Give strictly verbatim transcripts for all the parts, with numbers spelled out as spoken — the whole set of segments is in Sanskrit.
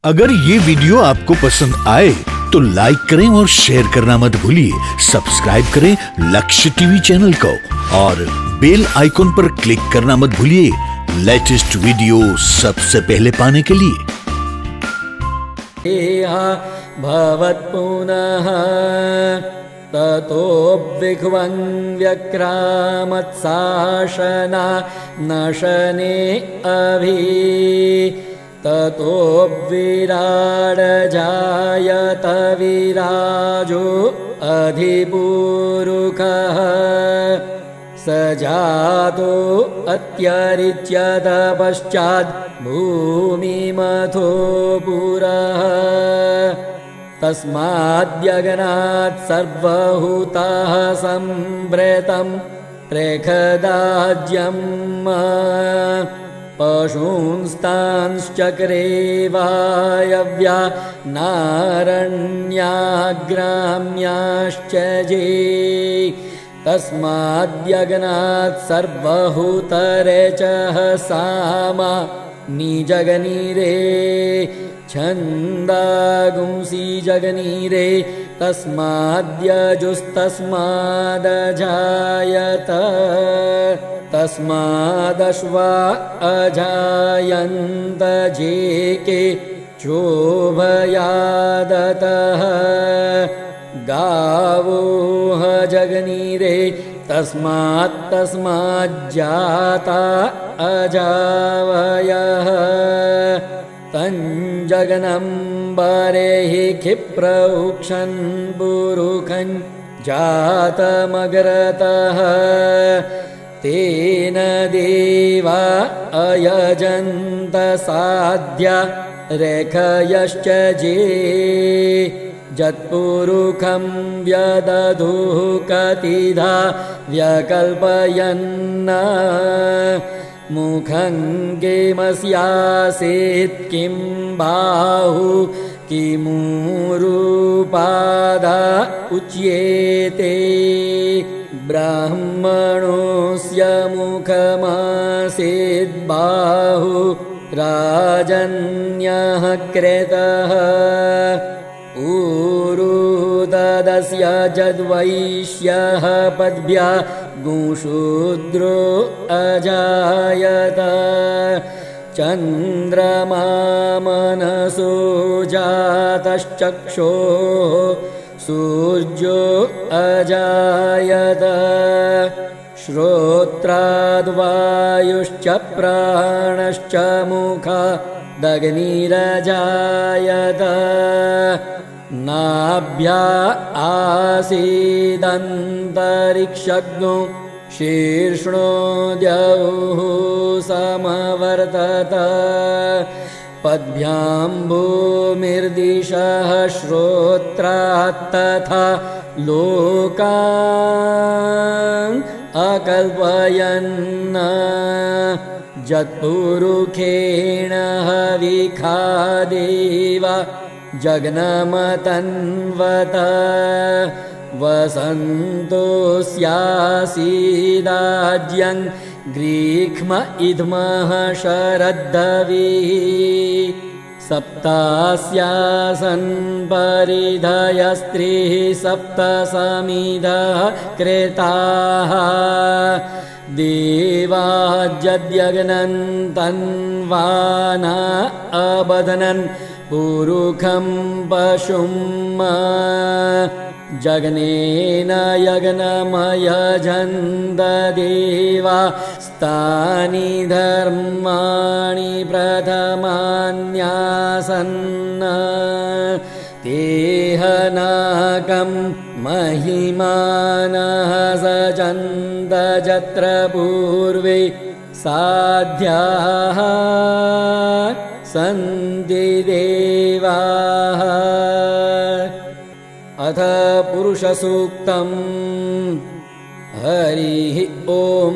अगर ये वीडियो आपको पसंद आए तो लाइक करें और शेयर करना मत भूलिए। सब्सक्राइब करें लक्ष्य टीवी चैनल को और बेल आइकॉन पर क्लिक करना मत भूलिए लेटेस्ट वीडियो सबसे पहले पाने के लिए। भवत्पुनः ततो विघ्वं व्यक्रामत्साशना नशने अभि ततो विराड जायत विराजो अधिपूरुकः स जातो अत्यरिच्यत पश्चात् भूमिमथो पुरः तस्माद्यगनात् सर्वभूताः सम्भृतं त्रेखदाज्यम् पशूंस्तांश्चक्रे वायव्या नारण्याग्राम्याश्च जे तस्माद्यगनात् सर्वभूतरेचः सामा निजगनीरे छन्दागुंसि जगनीरे तस्माद्यजुस्तस्मादजायत तस्मादश्वा अजायन्त जेके चोभयादतः गावोह जगनीरे तस्मात् तस्माज्जाता अजावयः तञ्जगनं बरेहि क्षिप्रौक्षन् बुरुखं जातमग्रतः तेन देवा अयजन्त साध्या रेखयश्च जे जत्पुरुखं व्यदधुः कतिधा व्यकल्पयन् मुखं किमस्यासीत् किं बाहु किमूरुपादा उच्येते ब्राह्मणोऽस्य मुखमासीत् बाहु राजन्यः कृतः ऊरुददस्य जद्वैश्यः पद्भ्या गुशूद्रो अजायत चन्द्रमा मनसो जातश्चक्षोः सूर्यो अजायत श्रोत्राद्वायुश्च प्राणश्च मुखादग्निरजायत नाभ्या आसीदन्तरिक्षज्ञो शीर्ष्णो द्यौः समवर्तत पद्भ्यां भूमिर्दिशः श्रोत्रात् तथा लोकान् अकल्पयन् जत्पुरुखेण हविखादेव जग्नमतन्वत वसन्तोऽस्यासीदाज्यं ग्रीक्ष्म इद्मः शरद्धविः सप्तास्यासन् परिधयस्त्रिः सप्त समिधः कृताः देवाज्जद्यग्नन् तन्वाना अबध्नन् पुरुखं पशुं जग्नेन यज्ञमयजन्त देवा स्तानि धर्माणि प्रथमान्यासन् तेहनाकं महिमानः सचन्त जत्र पूर्वे साध्याः सन्ति देवाः। अथ पुरुषसूक्तम् हरिः ॐ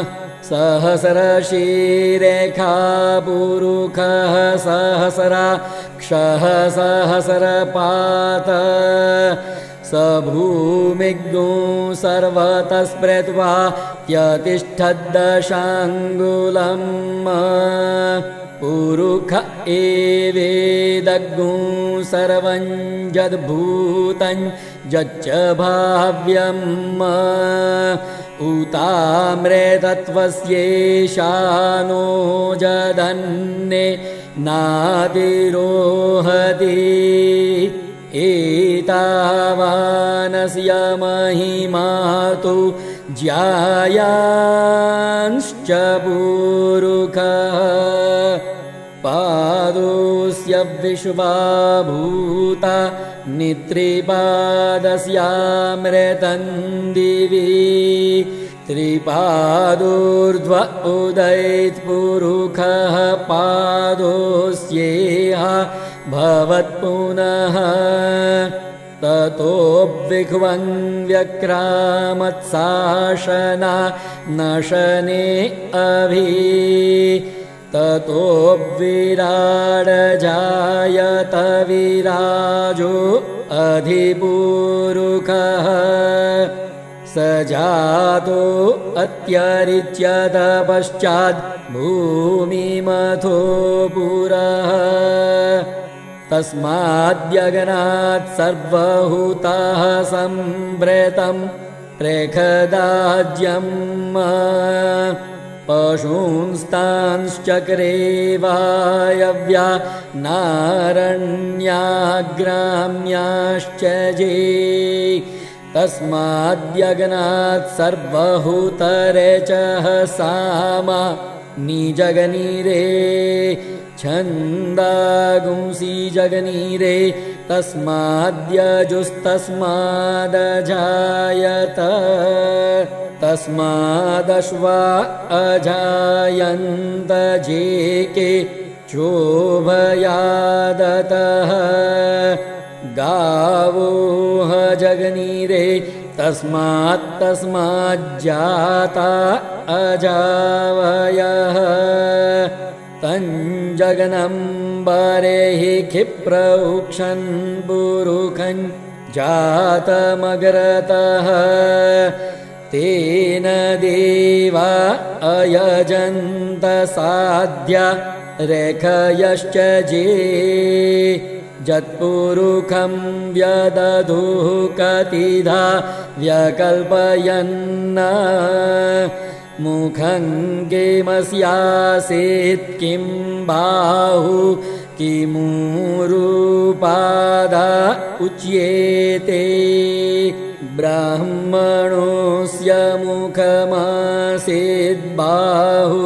सहस्रशीरेखा पुरुखः सहस्राक्षः सहस्रपात स भूमिज्ञो सर्वतः स्मृत्वा त्यतिष्ठद्दशाङ्गुलम् पुरुख एवेदग्गुं सर्वं यद्भूतं यच्च भाव्यम् उताम्रेतत्वस्येषानो जदन्ये नातिरोहति एतावानस्य महिमा तु ज्यायांश्च पुरुखः पादोऽस्य विश्वाभूता नित्रिपादस्यामृतं दिवि त्रिपादोर्ध्व उदयत्पुरुखः पादोऽस्येह भवत्पुनः ततो विह्वं व्यक्रामत्साशना नशने अभि ततो विराडजायत विराजो अधिपुरुखः स जातो अत्यरिच्यत पश्चात् भूमिमथो पुरः तस्माद्यगनात् सर्वहूतः सम्भृतं प्रेखदाज्यम् पशूंस्तांश्चक्रे वायव्या नारण्याग्राम्याश्च जे तस्माद्यगनात् सर्वहूतरेचः सामा निजगनीरे छन्दागुंसि जगनीरे तस्माद्यजुस्तस्मादजायत तस्मादश्वा अजायन्त जेके चोभयादतः गावोह जगनीरे तस्मात् तस्माज्जाता अजावयः तञ्जगनं बरेहि क्षिप्रौक्षन् पुरुखं जातमग्रतः तेन देवा अयजन्त साध्या रेखयश्च जे जत्पुरुखं व्यदधुः कतिधा व्यकल्पयन् मुखं किमस्यासीत् किं बाहु किमूरुपादा उच्येते ब्राह्मणोऽस्य मुखमासीत् बाहु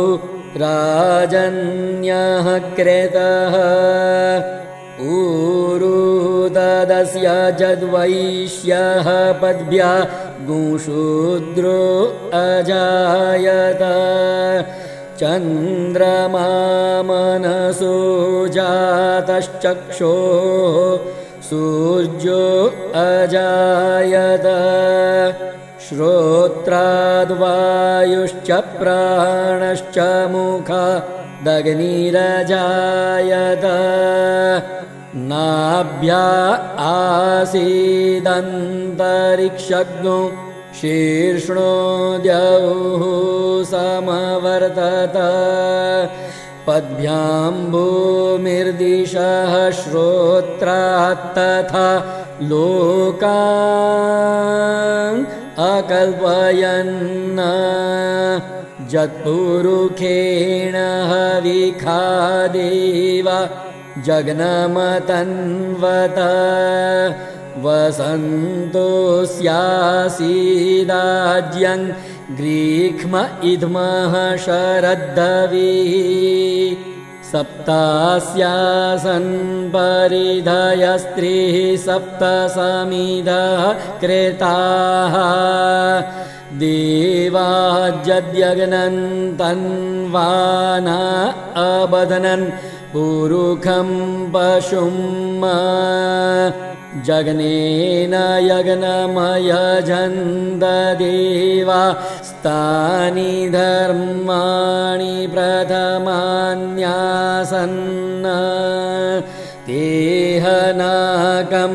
राजन्यः कृतः ऊरुददस्य जद्वैश्यः पद्भ्या गुशूद्रो अजायत चन्द्रमा मनसो जातश्चक्षोः सूर्यो अजायत श्रोत्राद्वायुश्च प्राणश्च मुखादग्निरजायत नाभ्या आसीदन्तरिक्षज्ञो शीर्ष्णो द्यौः समवर्तत पद्भ्यां भूमिर्दिशः श्रोत्रात् तथा लोकान् अकल्पयन् जत्पुरुखेण हविखादेव जग्नमतन्वत वसन्तोऽस्यासीदाज्यं ग्रीक्ष्म इद्मः शरद्धविः सप्तास्यासन् परिधयस्त्रिः सप्त समिधः कृताः देवाज्जद्यग्नन् तन्वाना अबध्नन् पुरुखं पशुं जग्नेन यज्ञमयजन्त देवा स्तानि धर्माणि प्रथमान्यासन् तेहनाकं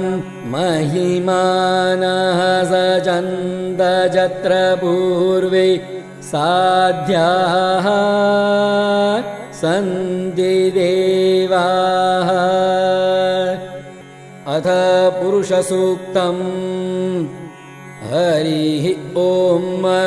महिमानः सचन्त जत्र पूर्वे साध्याः सन्ति देवाः। अथ पुरुषसूक्तम्। हरिः ॐ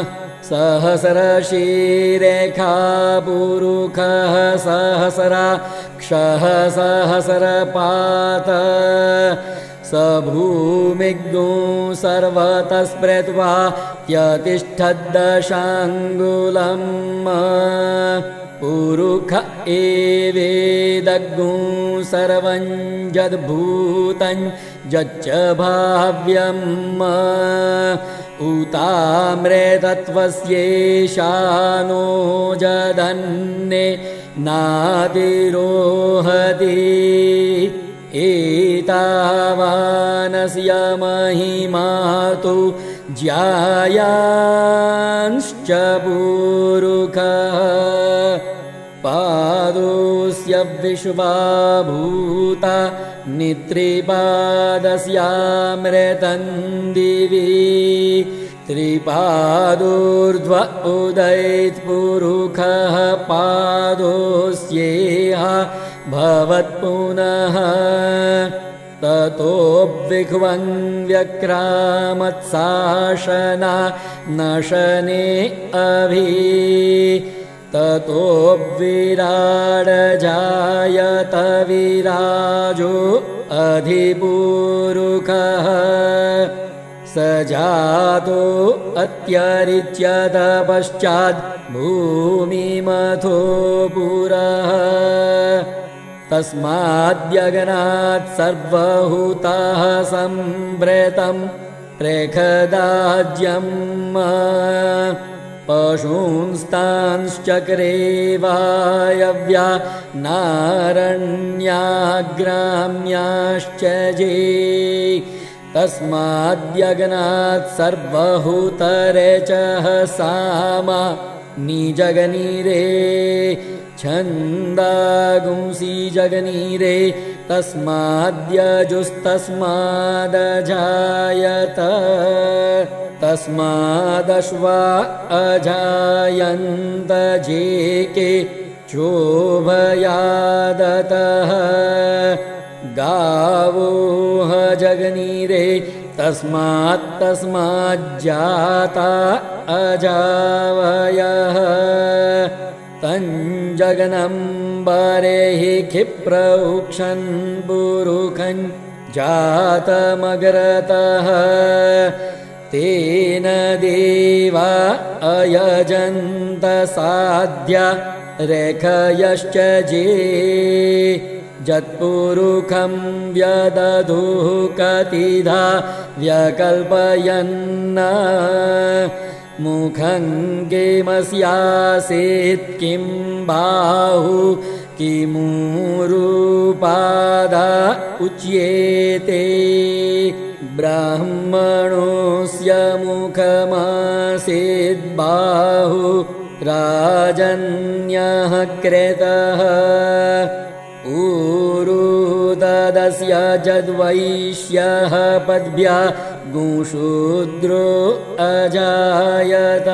सहस्रशीरेखा पुरुखः सहस्राक्षः सहस्रपात स भूमिज्ञो सर्वतः स्मृत्वा त्यतिष्ठद्दशाङ्गुलम् पुरुख एवेदग्नो सर्वं यद्भूतं यच्च भाव्यम् उताम्रेतत्वस्येषानो जदन्ये नातिरोहति एतावानस्य महिमा तु ज्यायांश्च पुरुखः पादोऽस्य विश्वाभूता नित्रिपादस्यामृतं दिवि त्रिपादोर्ध्व उदयत्पुरुखः पादोऽस्येह भवत्पुनः ततो विह्वं व्यक्रामत्साशना नशने अभि ततो विराड जायत विराजो अधिपुरुखः स जातो अत्यरिच्यत पश्चात् भूमिमथो पुरः तस्माद्यगनात् सर्वहूतः सम्भृतं प्रेखदाज्यम् पशूंस्तांश्चक्रे वायव्या नारण्याग्राम्याश्च जे तस्माद्यगनात् सर्वहूतरेचः सामा निजगनीरे छन्दागुंसि जगनीरे तस्माद्यजुस्तस्मादजायत तस्मादश्वा अजायन्त जेके चोभयादतः गावो जगनीरे तस्मात् तस्माज्जाता अजावयः तञ्जगनं बरेहि क्षिप्रौक्षन् पुरुखं जातमग्रतः तेन देवा अयजन्त साध्या रेखयश्च जे जत्पुरुखं व्यदधुः कतिधा व्यकल्पयन् मुखं किमस्यासीत् किं बाहु किमूरुपादा उच्येते ब्राह्मणोऽस्य मुखमासीत् बाहु राजन्यः कृतः ऊरुददस्य जद्वैश्यः पद्भ्या गुशूद्रो अजायत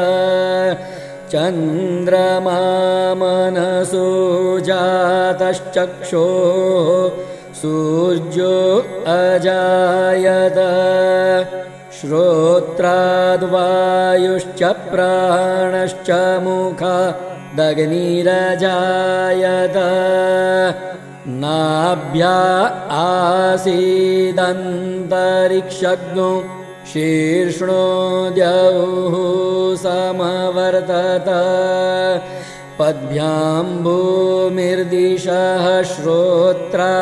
चन्द्रमा मनसो जातश्चक्षोः सूर्यो अजायत श्रोत्राद्वायुश्च प्राणश्च मुखादग्निरजायत नाभ्या आसीदन्तरिक्षज्ञो शीर्ष्णो द्यौः समवर्तत पद्भ्यां भूमिर्दिशः श्रोत्रा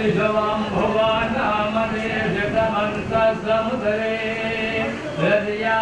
समुद्रे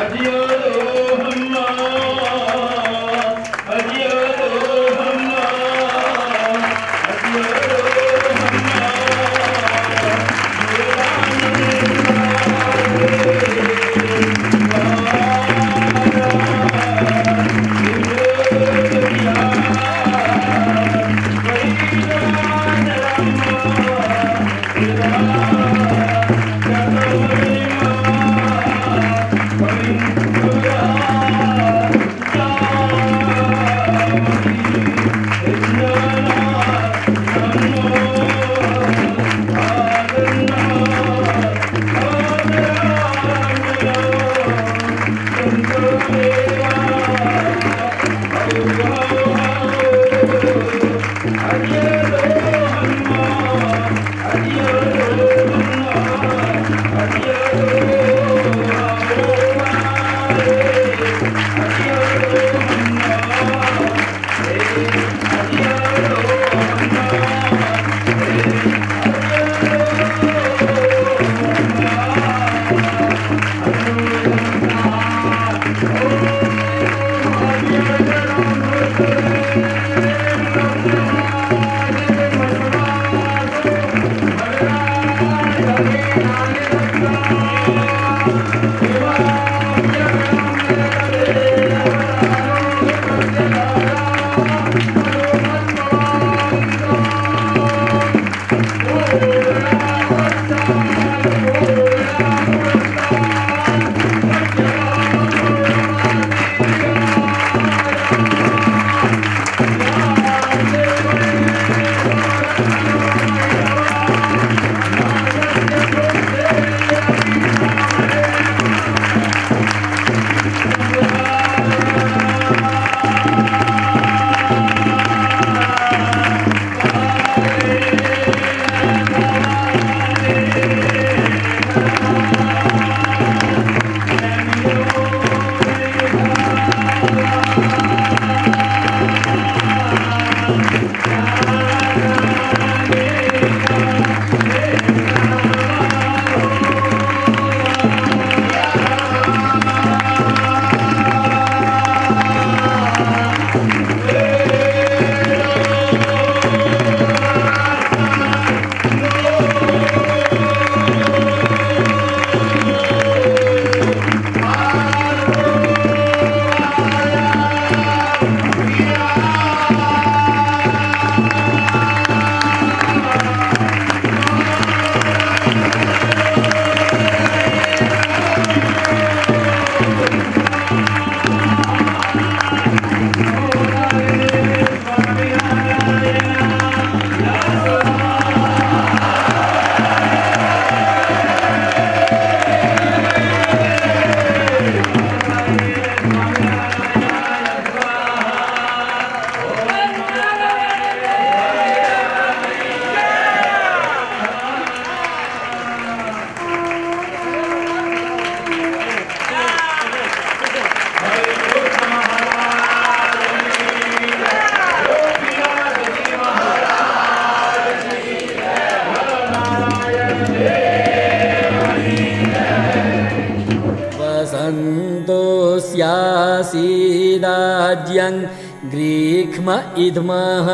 सीदाज्यं ग्रीक्ष्म इद्मः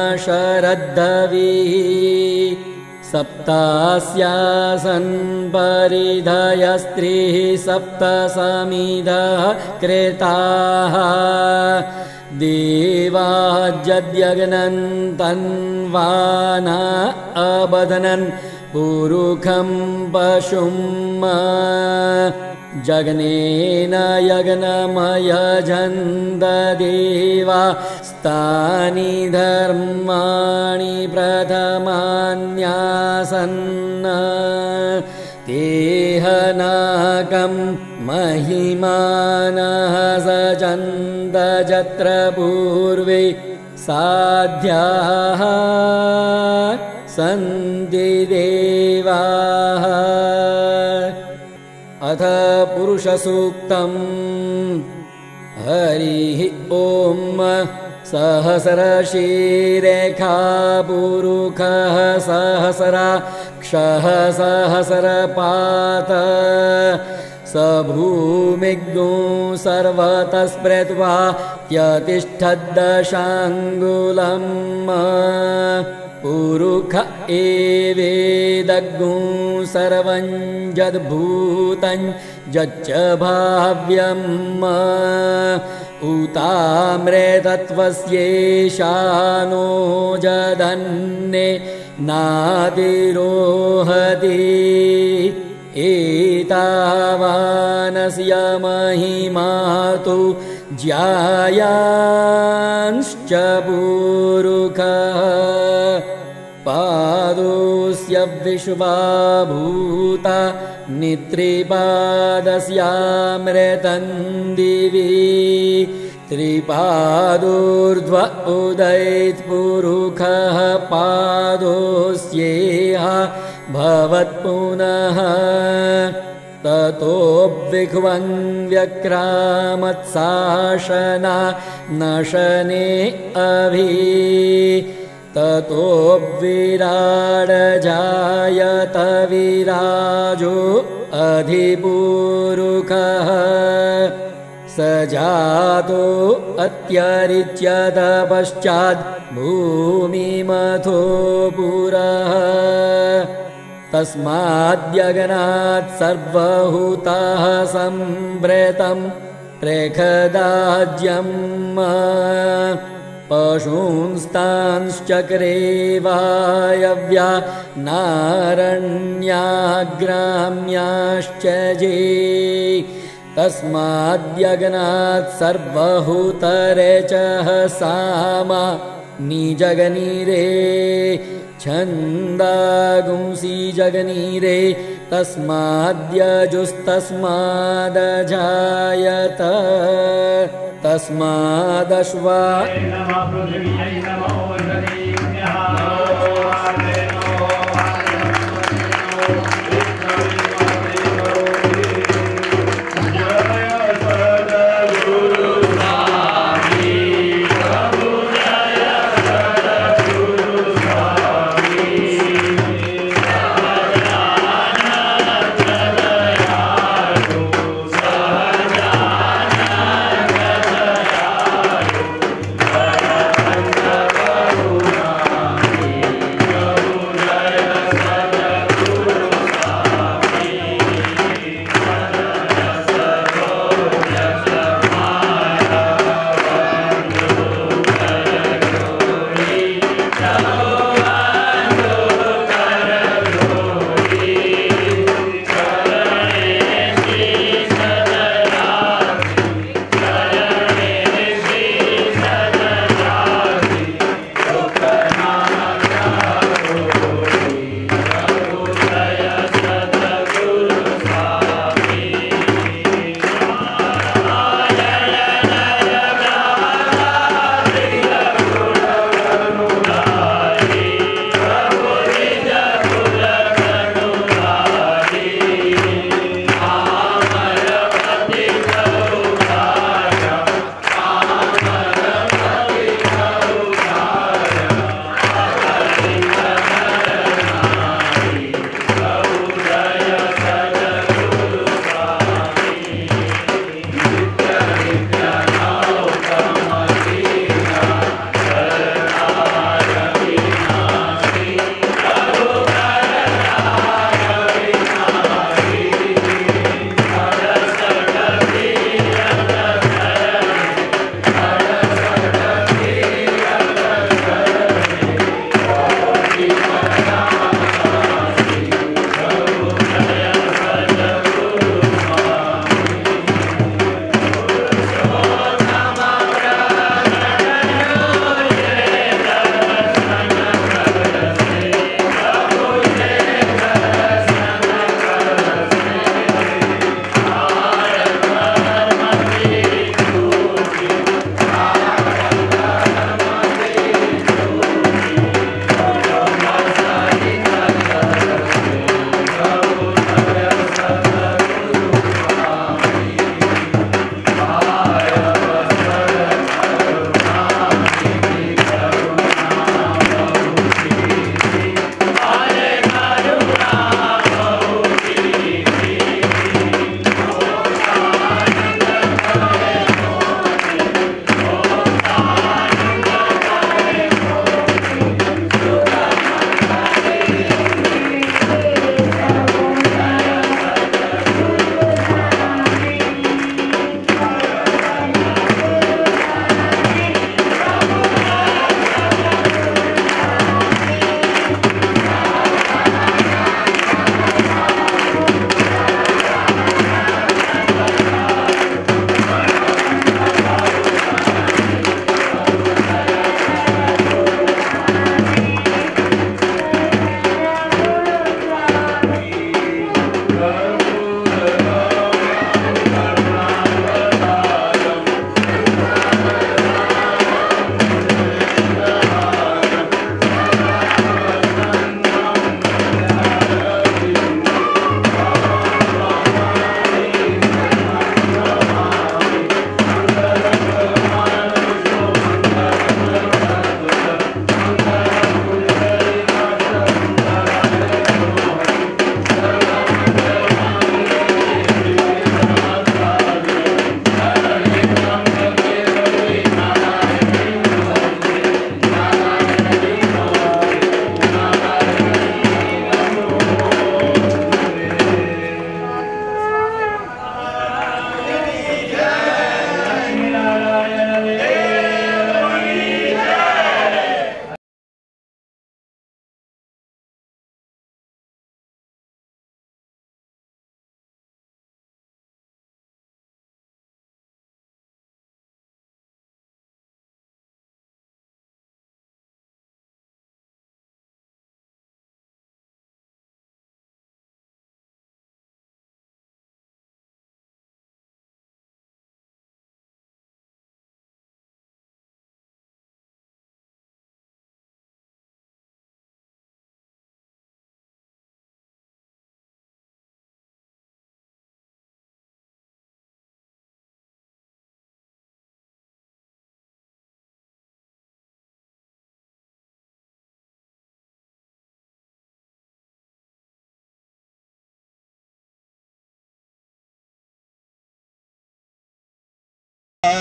शरद्धविः सप्तास्यासन् परिधयस्त्रिः सप्त समिधः कृताः देवाज्जद्यग्नन् तन्वाना अबध्नन् पुरुखं पशुं जग्नेन यज्ञमयजन्ददेवा स्तानि धर्माणि प्रथमान्यासन् तेहनाकं महिमानः सचन्द जत्र पूर्वे साध्याः सन्ति देवाः। अथ पुरुषसूक्तम् हरिः ॐ सहस्रशीरेखा पुरुखः सहस्राक्षः सहस्रपात स भूमिज्ञो सर्वतः स्मृत्वा त्यतिष्ठद्दशाङ्गुलम् पुरुख एवेदज्ञो सर्वं यद्भूतं यच्च भाव्यम् उताम्रेतत्वस्येषानो जदन्ये नातिरोहति एतावानस्य महिमा तु ज्यायांश्च पुरुखः पादोऽस्य विश्वाभूता नित्रिपादस्यामृतं दिवि त्रिपादोर्ध्व उदयत्पुरुखः पादोऽस्येह भवत्पुनः ततो विह्वं व्यक्रामत्साशना नशने अभि ततो विराडजायत विराजो अधिपुरुखः स जातो अत्यरिच्यत पश्चात् भूमिमथो पुरः तस्माद्यगनात् सर्वहूतः सम्भृतं प्रेखदाज्यम् पशूंस्तांश्चक्रे वायव्या नारण्याग्राम्याश्च जे तस्माद्यगनात् सर्वहूतरेचः सामा निजगनीरे छन्दागुंसि जगनीरे तस्माद्यजुस्तस्मादजायत तस्मादश्वा Oh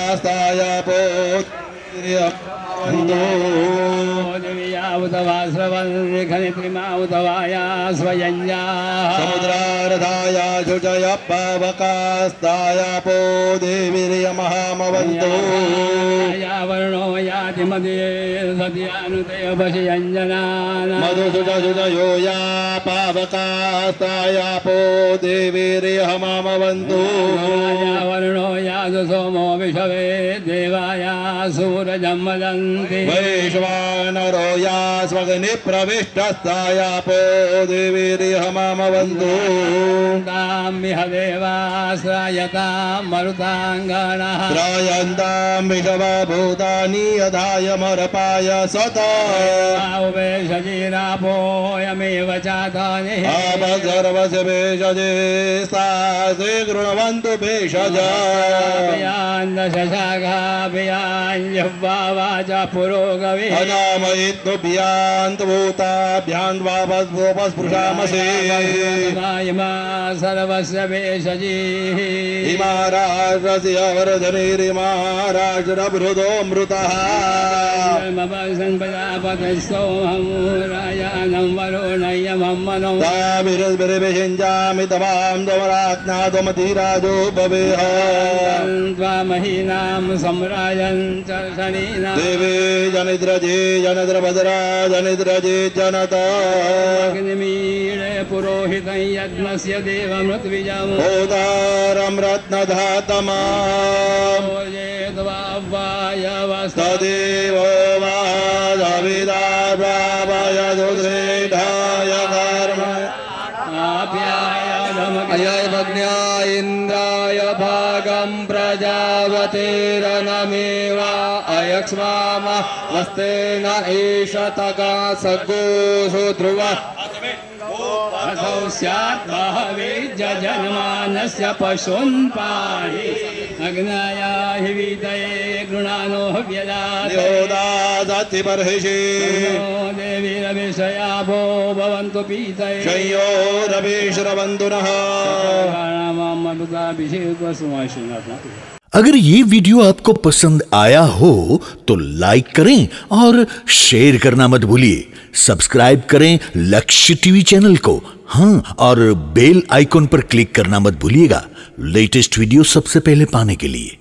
पावकास्ताय पोद्रियावतवाश्रवन्निखनित्रिमावतवाया स्वयंजा समुद्रार्धाय शुचय पावकास्ताय पो देवीर्यमहामवन्तो वर्णो याति मदे सद्यानुते वशयञ्जनान् मधुसुजसुजयो या पावकास्ताय पो देवीर्यमहामवन्तो वर्णो यातु सोमो विषवे देवाया सूरजं वदन्ति वैश्वानरो या स्वग्नि प्रविष्टस्ताय पो देवीर्यमहामवन्तो तामिह देवाश्रयतां मरुताङ्गणः त्रायन्तां विषवभूतानि यधाय मरपाय सता भेषजीरापोऽयमेव चातानि आप सर्वस्य भेषजे स्तासे गृह्णवन्तु भेषजान्दशशाखाभ्याञ्जह्वावाचा पुरोगवे अनामयित्वभ्यान्द्वापस्पृशामसे इमा सर्वस्य भेषजी इमा राष्ट्रस्य वर्धनिरिमा राष्ट्रभृदोऽमृतः संपदापतस्सोहमुरायानं वरुणयमं मनो ताभिरभिरभिषिञ्जामि तवां त्वमरात्नात्वमतिराजो भवेह त्वामहीनां सम्राजन् चर्षणीनां देवे जनिद्रजे जनद्रभद्रा जनिद्रजे जनता अग्निमीळे पुरोहितं यज्ञस्य देवमृत्विजम् ओदारं रत्नधातमाम् तदेव वादविदाय कर्म अयमग्न्या इन्द्राय भागं प्रजावतेरनमेवा अयक्ष्माम वस्तेन एष तका सगोषु ध्रुवः असौ स्यात् बहवे जजनमानस्य पशून् पाहि अग्नया हि वीतये गृणानो व्यजाते योदादति बर्हिषि देवीरभिषयाभो भवन्तु पीतये शय्योरभिश्रवन्तु नः। अगर ये वीडियो आपको पसंद आया हो तो लाइक करें और शेयर करना मत भूलिए। सब्सक्राइब करें लक्ष्य टीवी चैनल को, हाँ, और बेल आइकॉन पर क्लिक करना मत भूलिएगा लेटेस्ट वीडियो सबसे पहले पाने के लिए।